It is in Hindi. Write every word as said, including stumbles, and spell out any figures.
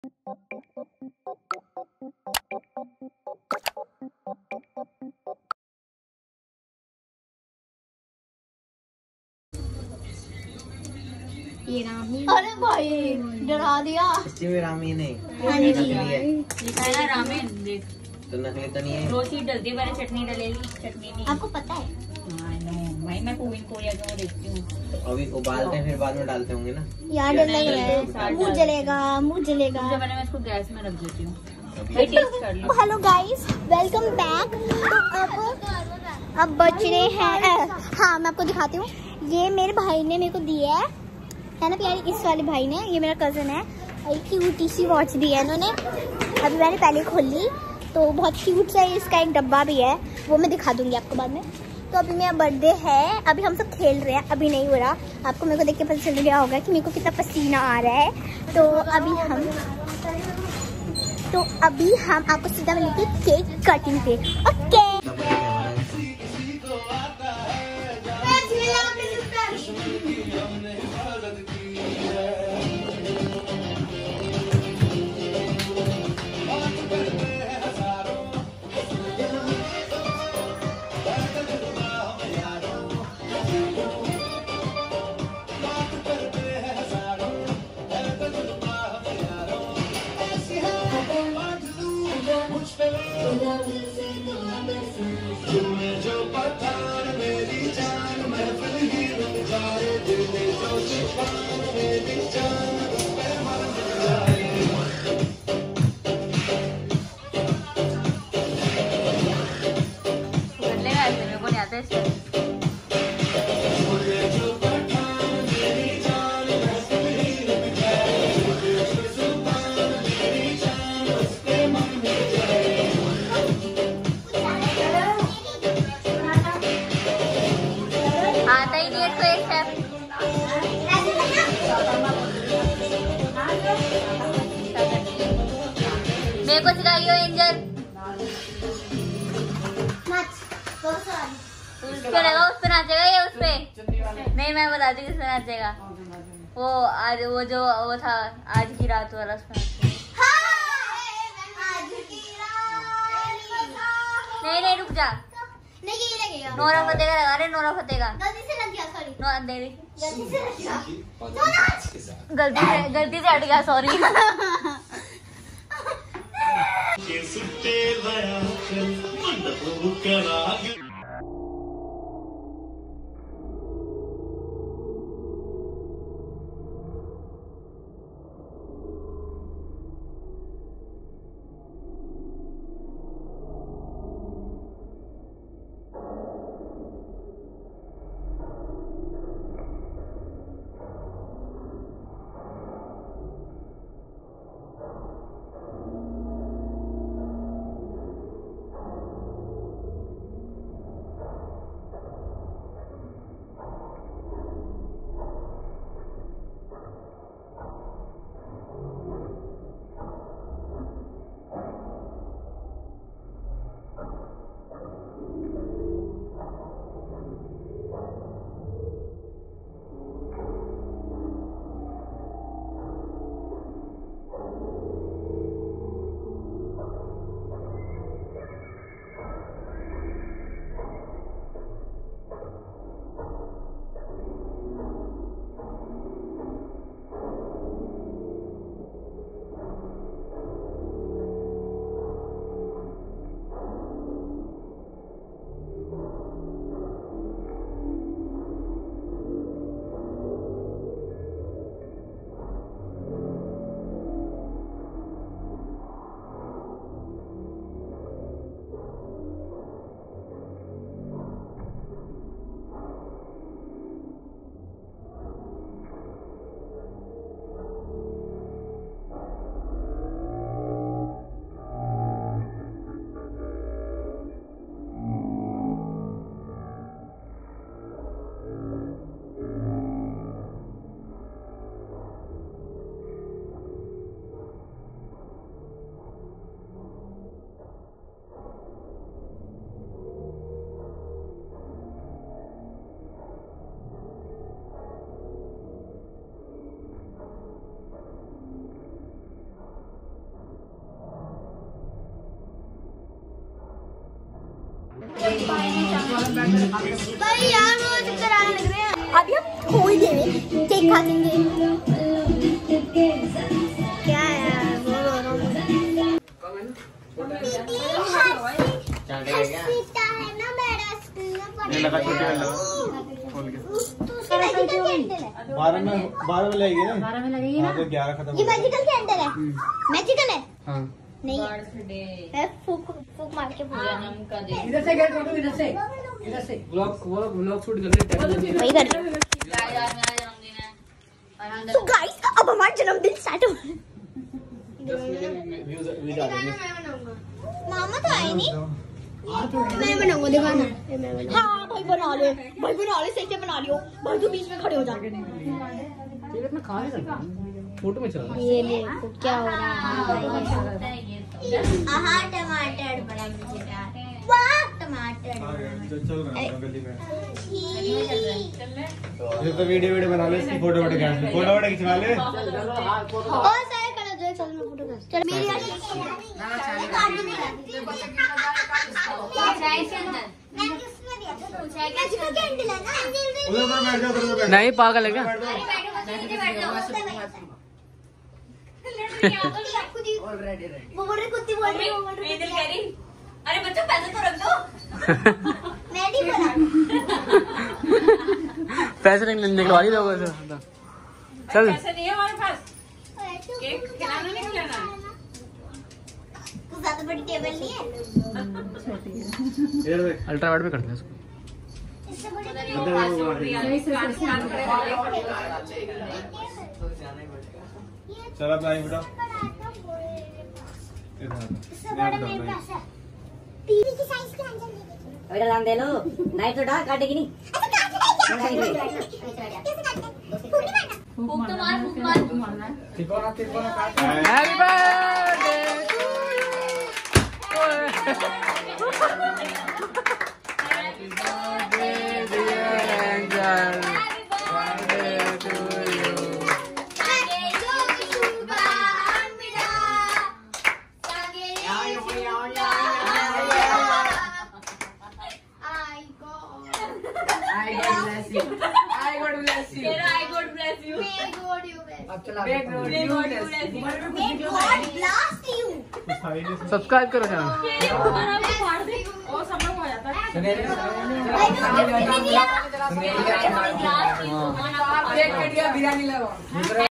ये रामीन। अरे भाई डरा दिया। इसमें रामीन है। हाँ जी लिखा है ना रामेन। देख तो नकली तो नहीं है। रोटी डलती है, पहले चटनी डलेगी। चटनी नहीं आपको पता है? हाँ नो भाई, मैं कोविन कोरिया का देखती हूँ। अभी उबालते हैं फिर बाद में डालते होंगे ना। यार डर लग रहा है, मुंह जलेगा, मुंह जलेगा। सबसे पहले मैं इसको गैस में रख देती हूँ। भाई टेस्ट कर लो। Hello guys, welcome back. अब अब बच रहे हैं। हाँ मैं आपको दिखाती हूँ। ये मेरे भाई ने मेरे को दिया है है ना प्यारी, इस वाले भाई ने। ये मेरा कजन है और क्यूटी सी वॉच दी है इन्होंने। अभी मैंने पहले खोल ली तो बहुत क्यूट सा इसका एक डब्बा भी है, वो मैं दिखा दूंगी आपको बाद में। तो अभी मेरा बर्थडे है, अभी हम सब खेल रहे हैं, अभी नहीं हो रहा। आपको मेरे को देख के पता चल गया होगा कि मेरे को कितना पसीना आ रहा है। तो अभी हम तो अभी हम आपको सीधा मिलेंगे केक कटिंग पे। ओके मेरे को सिखाइयो एंजल। उस पे लगा, उस पे नाचेगा ये उस पे नहीं। मैं बताती हूँ किस पे नाचेगा। वो आज वो जो वो था आज की रात वाला, उस पे नहीं नहीं रुक जा। नहीं ये लगेगा। नोरा फतेह का लगा रहे, नोरा फतेह का। गलती से लग गया, सॉरी। नो दे दे। गलती से लग गया। गलती से गलती से हट गया, सॉरी। भाई यार वो चक्कर आने लग रहे हैं। अभी हम खोई देवे केक खाएंगे। क्या यार वो रो रहा हूँ। ये लगा छोटे वाला खोल के बारह में बारह में लगेगी ना बारह में लगेगी ना तो ग्यारह खत्म। ये मैजिकल कैंडल है। मैजिकल है हाँ नहीं है फूक फूक मार के पूरा इधर से गए फोटो इधर से इधर से व्लॉग वो व्लॉग शूट कर रहे हैं वही कर तो गाइस अब हमारा जन्मदिन स्टार्ट हो। मामा तो आए नहीं। मैं बनाऊंगा दिखाना। हाँ भाई बना ले भाई बना ले सही से बना लियो भाई तू बीच में खड़े हो जा। ये इतना खा नहीं सकता फोटो में चला ये देखो क्या हो रहा है। आहा टमाटर बड़ा मजेदार। वाह टमाटर चल रहा है गली में। ये तो वीडियो वीडियो बना ले इसकी फोटो वोटो खींच ले फोटो वोटो खिंचवा ले। और सारे कलर जो चल मैं फोटो खींच चल मेरी यार उधर उधर बैठ जाओ उधर बैठ नहीं पागल है क्या वो बोल रही कुत्ती बोल रही वो बोल रही अरे बच्चों पैसे तो रख दो। मैं नहीं बोला पैसे निकलवा ही दोगे चल पैसे नहीं है हमारे पास। केक खिलाना नहीं खिलाना कुछ ज्यादा बड़ी टेबल नहीं है। इधर देख अल्ट्रा वाइड में करते हैं इसको इससे बड़ी चल अब आई बेटा इससे बड़ा मेरे पास है। टीवी की साइज के अंदर बेटा दाम दे लो नाइट तो डाल काटेगी नहीं फूक तो मार फूक मार तिकोना तिकोना काट हैप्पी बर्थडे सब्सक्राइब करो चैनल बिरयानी लगा